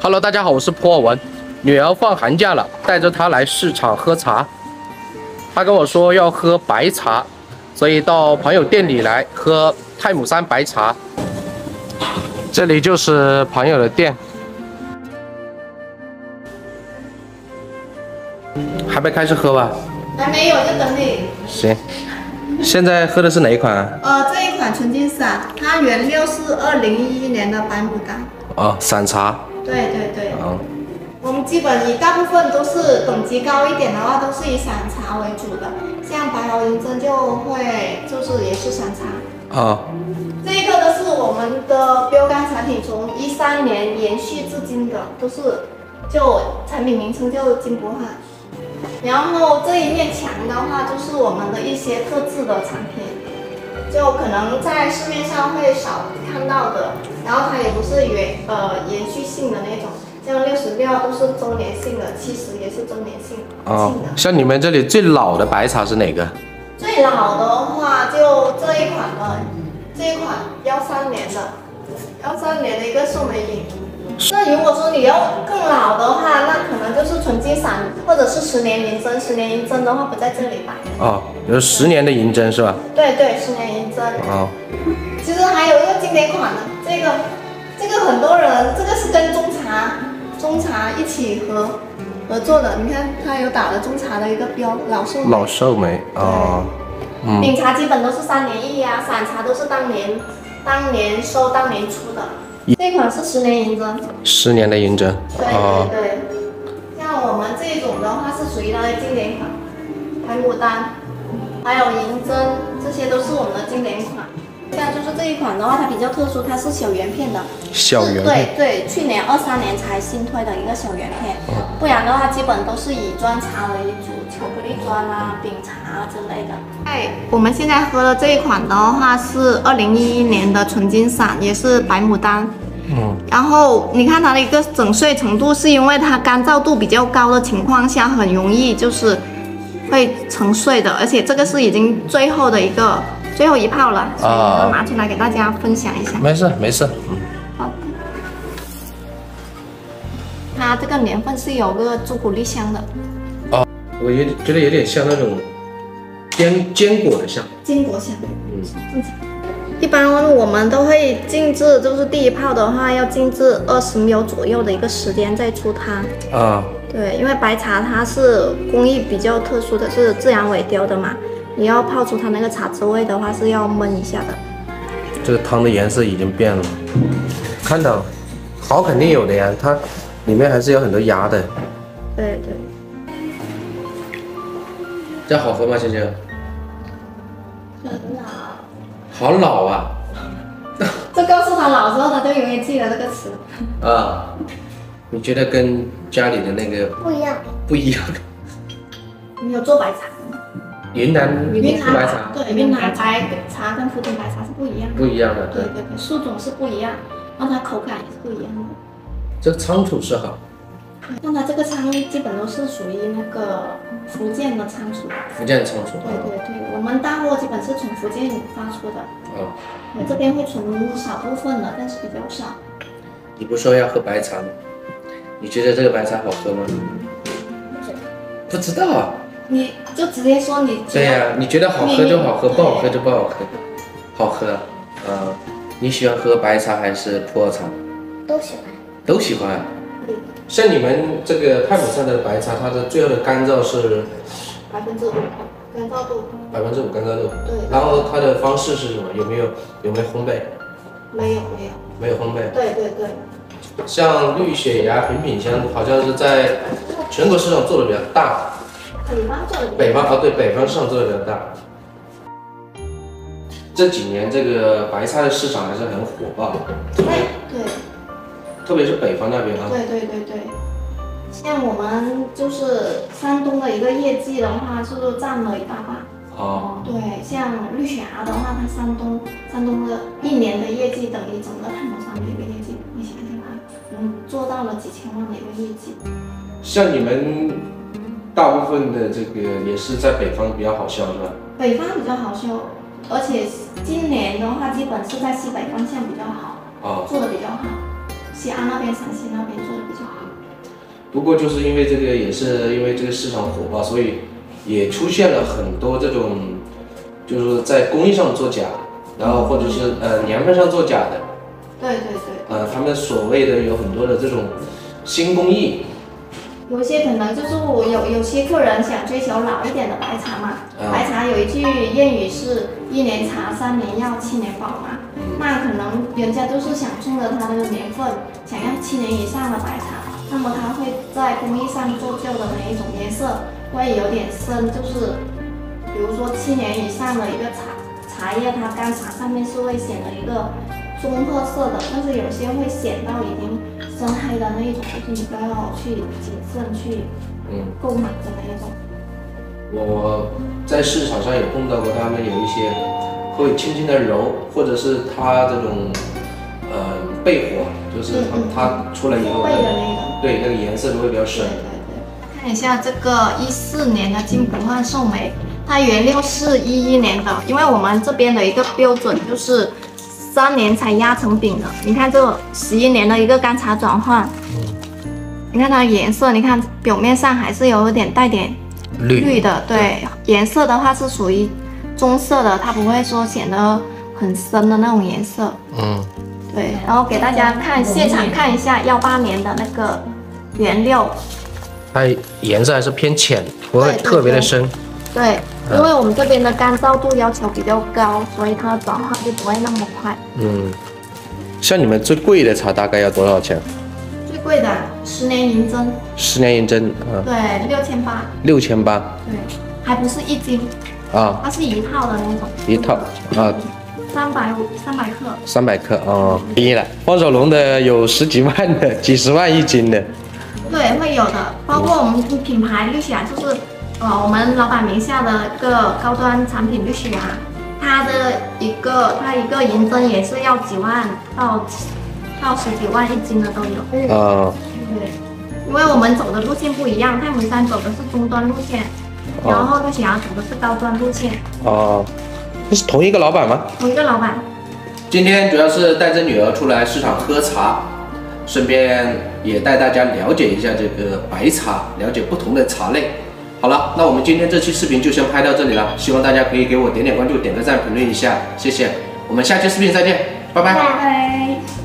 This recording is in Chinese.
Hello， 大家好，我是普洱文。女儿放寒假了，带着她来市场喝茶。她跟我说要喝白茶，所以到朋友店里来喝太姥山白茶。这里就是朋友的店。还没开始喝吧？ 还没有，就等你。 行。现在喝的是哪一款啊？ 这一款纯净散，它原料是2011年的白牡丹。 哦，散茶。对。 哦。我们基本以大部分都是等级高一点的话，都是以散茶为主的，像白毫银针就是也是散茶。 哦。这一个呢是我们的标杆产品，从13年延续至今的，都是就产品名称叫金箔汉。然后这一面墙的话，就是我们的一些特制的产品，就可能在市面上会少看到的。然后它也不是延续性的那种，像66都是周年庆的，70也是周年庆的。 像你们这里最老的白茶是哪个？ 最老的话就这一款了，这一款13年的一个寿眉饮。那如果说你要更老的话，那可能就是纯净散，或者是10年银针。10年银针的话不在这里摆。 哦，有10年的银针是吧？ 对，10年银针。 哦。 其实还有一个经典款的，这个很多人，这个是跟中茶一起合作的。你看它有打了中茶的一个标，老寿眉。哦。饼茶基本都是3年1啊，散茶都是当年收当年出的。这款是10年银针，10年的银针。对，像我们这种的话是属于它的经典款，白牡丹，还有银针，这些都是我们的经典款。像就是这一款的话，它比较特殊，它是小圆片的。小圆片。对，去年23年才新推的一个小圆片，不然的话基本都是以砖茶为主，巧克力砖啊、饼茶啊之类的。我们现在喝的这一款的话是2011年的纯净散，也是白牡丹。然后你看它的一个整碎程度，是因为它干燥度比较高的情况下，很容易就是会成碎的，而且这个是已经最后一泡了，所以我拿出来给大家分享一下。没事。好。它这个年份是有个朱古力香的。哦， 我觉得有点像那种坚果的香。 坚果香。一般我们都会静置，就是第一泡的话要静置20秒左右的一个时间再出汤。对，因为白茶它是工艺比较特殊的，是自然萎凋的嘛，你要泡出它那个茶滋味的话是要焖一下的。 这个汤的颜色已经变了，看到了，好肯定有的呀，它里面还是有很多芽的。 对。 这好喝吗，芊芊？ 很老。 好老啊！ 这告诉他老之后，他就永远记得这个词。 你觉得跟家里的那个不一样？ 你有做白茶吗？ 云南白茶。 对，云南白茶跟福建白茶是不一样的。不一样的，对，树种是不一样，然后它口感也是不一样的。 这个仓储是好。 像它这个仓基本都是属于那个福建的仓储。对，我们大货基本是从福建发出的。我这边会存少部分的，但是比较少。 你不说要喝白茶吗？你觉得这个白茶好喝吗？不知道啊。 你就直接说你。 对呀，你觉得好喝就好喝，不好喝就不好喝。好喝。你喜欢喝白茶还是普洱茶？都喜欢。像你们这个太姥山的白茶，它的最后的干燥是 5%干燥度。 5%干燥度。 对。 然后它的方式是什么？有没有烘焙？ 没有。 没有烘焙。对。像绿雪芽、品品香，好像是在全国市场做的比较大。北方市场做的比较大。这几年这个白茶的市场还是很火爆的。对。特别是北方那边啊。对。像我们就是山东的一个业绩的话，是占了一大半。对，像绿雪芽的话，它山东的1年的业绩等于整个太姥山的一个业绩，你想想看，做到了几千万的一个业绩。像你们大部分的这个也是在北方比较好销是吧？北方比较好销，而且今年的话，基本是在西北方向比较好，做的比较好。 西安那边、陕西那边做的比较好。 不过就是因为这个，也是因为这个市场火爆，所以也出现了很多这种，就是在工艺上作假，然后或者是年份上作假的。 对对对。 他们所谓的有很多的这种新工艺。 有些可能就是我有些客人想追求老一点的白茶嘛，白茶有一句谚语是1年茶3年药7年宝嘛，那可能人家就是想冲着它的年份，想要7年以上的白茶，那么它会在工艺上做旧的那一种颜色会有点深，就是比如说7年以上的一个茶叶，它干茶上面是会显得一个棕褐色的，但是有些会显到已经深黑的那一种，就是你都要去谨慎去购买的那一种。 我在市场上有碰到过，他们有一些会轻轻的揉，或者是它这种焙火，就是它出来以后，对那个颜色都会比较深。 对，看一下这个14年的金不换寿眉，它原料是11年的，因为我们这边的一个标准就是3年才压成饼的。你看这11年的一个干茶转换，你看它的颜色，你看表面上还是有一点带点绿的，对，颜色的话是属于棕色的，它不会说显得很深的那种颜色。对，然后给大家看现场看一下18年的那个原料， 它颜色还是偏浅，不会特别的深。 对，因为我们这边的干燥度要求比较高，所以它的转化就不会那么快。 像你们最贵的茶大概要多少钱？ 最贵的10年银针。10 年银针， 对，6800。 6800。 对，还不是1斤啊， 它是一套的那种。 一套啊。 300克。 300克哦，便宜了。放手龙的有10几万的，几十万1斤的。对， 会有的，包括我们品牌绿霞，就是我们老板名下的一个高端产品绿霞，它一个银针也是要几万到10几万1斤的都有。对，因为我们走的路线不一样，太平山走的是中端路线，然后绿霞走的是高端路线。 这是同一个老板吗？ 同一个老板。 今天主要是带着女儿出来市场喝茶，顺便也带大家了解一下这个白茶，了解不同的茶类。好了，那我们今天这期视频就先拍到这里了，希望大家可以给我点点关注，点个赞，评论一下，谢谢。我们下期视频再见，拜拜。 拜拜。